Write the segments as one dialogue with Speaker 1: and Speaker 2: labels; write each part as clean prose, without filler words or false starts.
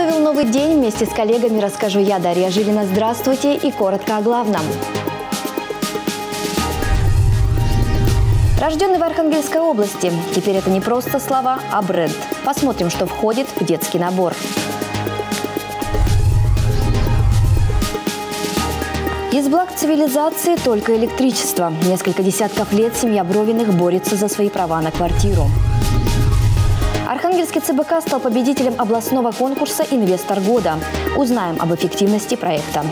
Speaker 1: подготовил новый день? Вместе с коллегами расскажу я, Дарья Жилина. Здравствуйте и коротко о главном. Рожденный в Архангельской области. Теперь это не просто слова, а бренд. Посмотрим, что входит в детский набор. Из благ цивилизации только электричество. Несколько десятков лет семья Бровиных борется за свои права на квартиру. Архангельский ЦБК стал победителем областного конкурса «Инвестор года». Узнаем об эффективности проекта.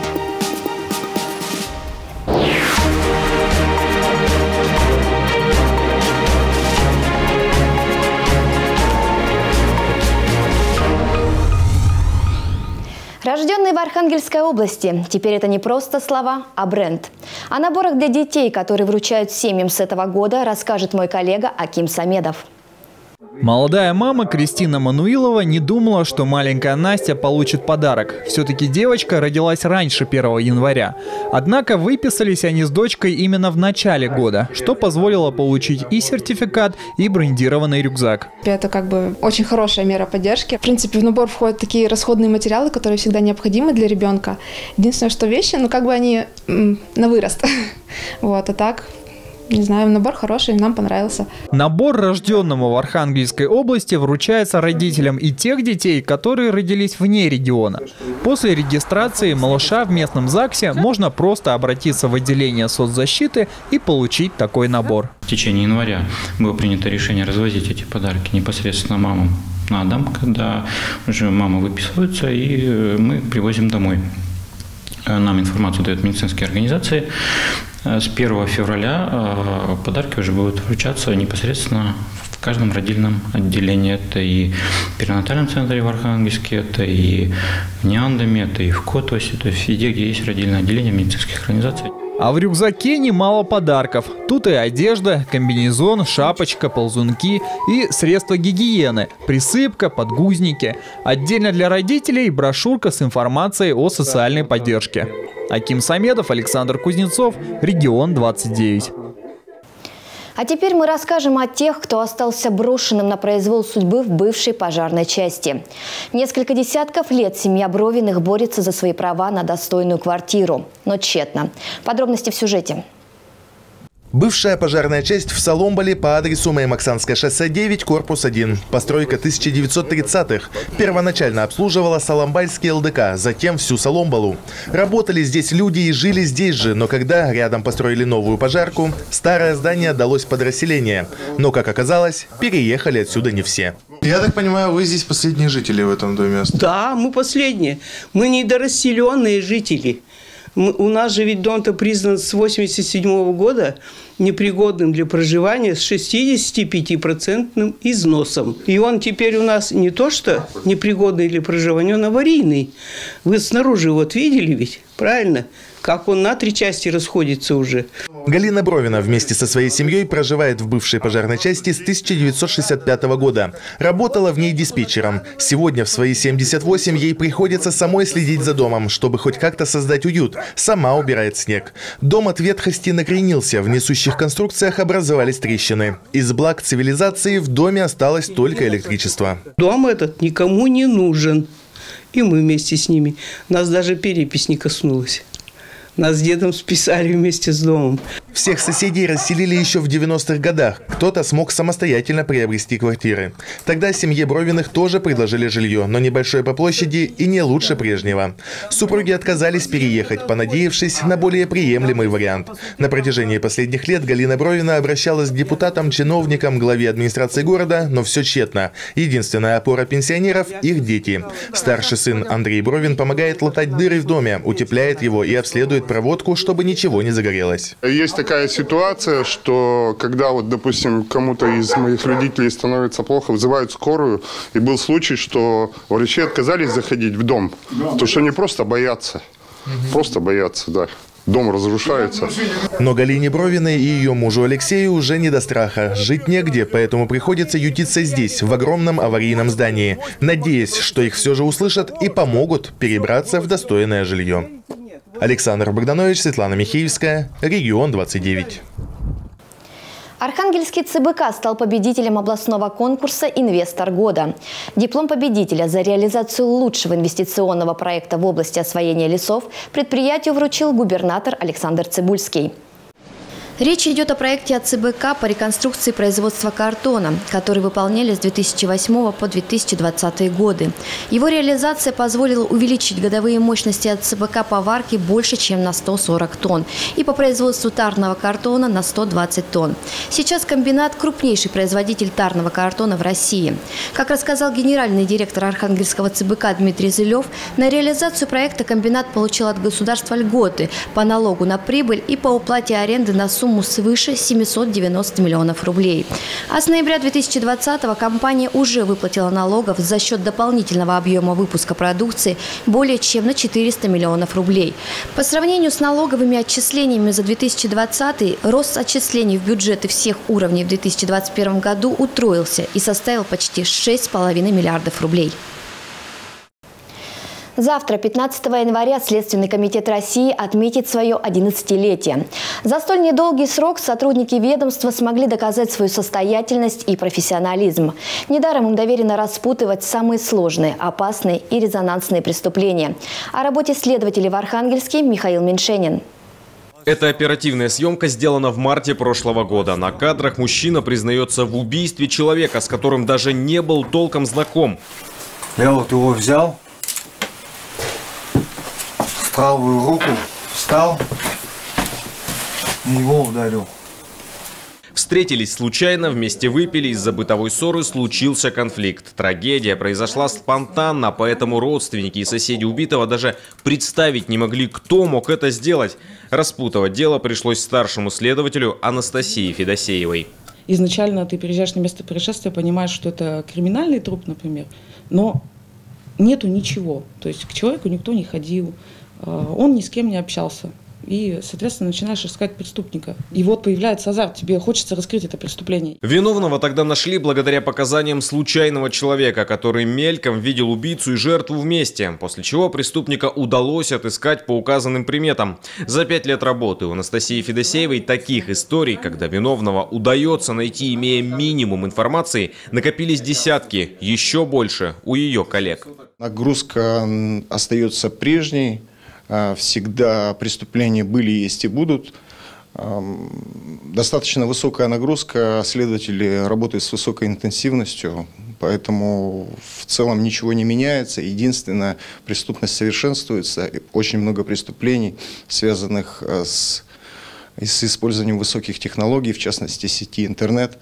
Speaker 1: Рожденный в Архангельской области. Теперь это не просто слова, а бренд. О наборах для детей, которые вручают семьям с этого года, расскажет мой коллега Аким Самедов.
Speaker 2: Молодая мама Кристина Мануилова не думала, что маленькая Настя получит подарок. Все-таки девочка родилась раньше 1 января. Однако выписались они с дочкой именно в начале года, что позволило получить и сертификат, и брендированный рюкзак.
Speaker 3: Это очень хорошая мера поддержки. В принципе, в набор входят такие расходные материалы, которые всегда необходимы для ребенка. Единственное, что вещи, они на вырост. А так... Не знаю, набор хороший, нам понравился.
Speaker 2: Набор рожденному в Архангельской области вручается родителям и тех детей, которые родились вне региона. После регистрации малыша в местном ЗАГСе можно просто обратиться в отделение соцзащиты и получить такой набор.
Speaker 4: В течение января было принято решение развозить эти подарки непосредственно мамам на дом, когда уже мамы выписываются, и мы привозим домой. Нам информацию дают медицинские организации. С 1 февраля подарки уже будут вручаться непосредственно в каждом родильном отделении. Это и в перинатальном центре в Архангельске, это и в Неандаме, это и в Котосе, то есть везде, где есть родильное отделение медицинских организаций.
Speaker 2: А в рюкзаке немало подарков. Тут и одежда, комбинезон, шапочка, ползунки и средства гигиены, присыпка, подгузники. Отдельно для родителей брошюрка с информацией о социальной поддержке. Аким Самедов, Александр Кузнецов, Регион 29.
Speaker 1: А теперь мы расскажем о тех, кто остался брошенным на произвол судьбы в бывшей пожарной части. Несколько десятков лет семья Бровиных борется за свои права на достойную квартиру. Но тщетно. Подробности в сюжете.
Speaker 5: Бывшая пожарная часть в Соломболе по адресу Маймаксанское шоссе 9, корпус 1. Постройка 1930-х. Первоначально обслуживала Соломбальский ЛДК, затем всю Соломболу. Работали здесь люди и жили здесь же, но когда рядом построили новую пожарку, старое здание отдалось под расселение. Но, как оказалось, переехали отсюда не все.
Speaker 6: Я так понимаю, вы здесь последние жители в этом доме?
Speaker 7: Да, мы последние. Мы недорасселенные жители. У нас же ведь дом-то признан с 1987 года непригодным для проживания с 65% износом. И он теперь у нас не то что непригодный для проживания, он аварийный. Вы снаружи видели ведь, правильно? Как он на 3 части расходится уже.
Speaker 5: Галина Бровина вместе со своей семьей проживает в бывшей пожарной части с 1965 года. Работала в ней диспетчером. Сегодня в свои 78 ей приходится самой следить за домом, чтобы хоть как-то создать уют. Сама убирает снег. Дом от ветхости накренился, в несущих конструкциях образовались трещины. Из благ цивилизации в доме осталось только электричество.
Speaker 7: Дом этот никому не нужен. И мы вместе с ними. Нас даже перепись не коснулась. Нас с дедом списали вместе с домом.
Speaker 5: Всех соседей расселили еще в 90-х годах. Кто-то смог самостоятельно приобрести квартиры. Тогда семье Бровиных тоже предложили жилье, но небольшое по площади и не лучше прежнего. Супруги отказались переехать, понадеявшись на более приемлемый вариант. На протяжении последних лет Галина Бровина обращалась к депутатам, чиновникам, главе администрации города, но все тщетно. Единственная опора пенсионеров – их дети. Старший сын Андрей Бровин помогает латать дыры в доме, утепляет его и обследует проводку, чтобы ничего не загорелось.
Speaker 6: Есть такая ситуация, что когда, допустим, кому-то из моих родителей становится плохо, вызывают скорую. И был случай, что врачи отказались заходить в дом. Потому что они просто боятся. Просто боятся, да. Дом разрушается.
Speaker 5: Но Галине Бровиной и ее мужу Алексею уже не до страха. Жить негде, поэтому приходится ютиться здесь, в огромном аварийном здании, надеясь, что их все же услышат и помогут перебраться в достойное жилье. Александр Богданович, Светлана Михеевская, Регион 29.
Speaker 1: Архангельский ЦБК стал победителем областного конкурса «Инвестор года». Диплом победителя за реализацию лучшего инвестиционного проекта в области освоения лесов предприятию вручил губернатор Александр Цибульский. Речь идет о проекте от ЦБК по реконструкции производства картона, который выполняли с 2008 по 2020 годы. Его реализация позволила увеличить годовые мощности от ЦБК по варке больше, чем на 140 тонн, и по производству тарного картона на 120 тонн. Сейчас комбинат – крупнейший производитель тарного картона в России. Как рассказал генеральный директор Архангельского ЦБК Дмитрий Зылев, на реализацию проекта комбинат получил от государства льготы по налогу на прибыль и по уплате аренды на сумму свыше 790 миллионов рублей. А с ноября 2020-го компания уже выплатила налогов за счет дополнительного объема выпуска продукции более чем на 400 миллионов рублей. По сравнению с налоговыми отчислениями за 2020 рост отчислений в бюджеты всех уровней в 2021 году утроился и составил почти 6,5 миллиардов рублей. Завтра, 15 января, Следственный комитет России отметит свое 11-летие. За столь недолгий срок сотрудники ведомства смогли доказать свою состоятельность и профессионализм. Недаром им доверено распутывать самые сложные, опасные и резонансные преступления. О работе следователей в Архангельске Михаил Меньшенин.
Speaker 8: Эта оперативная съемка сделана в марте прошлого года. На кадрах мужчина признается в убийстве человека, с которым даже не был толком знаком.
Speaker 9: Я вот его взял. Правую руку встал и его ударил.
Speaker 8: Встретились случайно, вместе выпили, из-за бытовой ссоры случился конфликт. Трагедия произошла спонтанно, поэтому родственники и соседи убитого даже представить не могли, кто мог это сделать. Распутывать дело пришлось старшему следователю Анастасии Федосеевой.
Speaker 10: Изначально ты приезжаешь на место происшествия, понимаешь, что это криминальный труп, например, но нету ничего. То есть к человеку никто не ходил. Он ни с кем не общался. И, соответственно, начинаешь искать преступника. И вот появляется азарт, тебе хочется раскрыть это преступление.
Speaker 8: Виновного тогда нашли благодаря показаниям случайного человека, который мельком видел убийцу и жертву вместе, после чего преступника удалось отыскать по указанным приметам. За 5 лет работы у Анастасии Федосеевой таких историй, когда виновного удается найти, имея минимум информации, накопились десятки, еще больше у ее коллег.
Speaker 11: Нагрузка остается прежней. Всегда преступления были, есть и будут. Достаточно высокая нагрузка, следователи работают с высокой интенсивностью, поэтому в целом ничего не меняется. Единственное, преступность совершенствуется. Очень много преступлений, связанных с использованием высоких технологий, в частности сети интернет,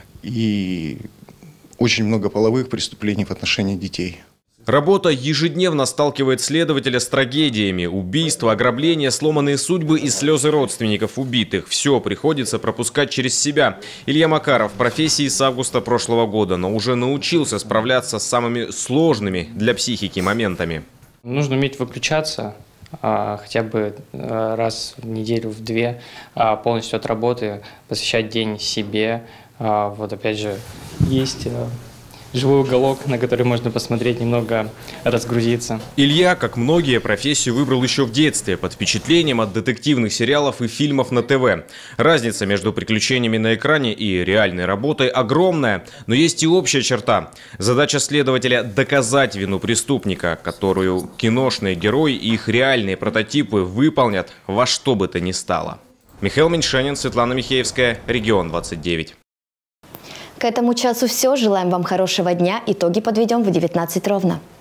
Speaker 11: и очень много половых преступлений в отношении детей.
Speaker 8: Работа ежедневно сталкивает следователя с трагедиями. Убийства, ограбления, сломанные судьбы и слезы родственников убитых. Все приходится пропускать через себя. Илья Макаров в профессии с августа прошлого года, но уже научился справляться с самыми сложными для психики моментами.
Speaker 12: Нужно уметь выключаться хотя бы раз в неделю, в 2, полностью от работы, посвящать день себе. Вот опять же, есть живой уголок, на который можно посмотреть, немного разгрузиться.
Speaker 8: Илья, как многие, профессию выбрал еще в детстве, под впечатлением от детективных сериалов и фильмов на ТВ. Разница между приключениями на экране и реальной работой огромная, но есть и общая черта. Задача следователя – доказать вину преступника, которую киношные герои и их реальные прототипы выполнят во что бы то ни стало. Михаил Меньшенин, Светлана Михеевская, Регион 29.
Speaker 1: К этому часу все. Желаем вам хорошего дня. Итоги подведем в 19 ровно.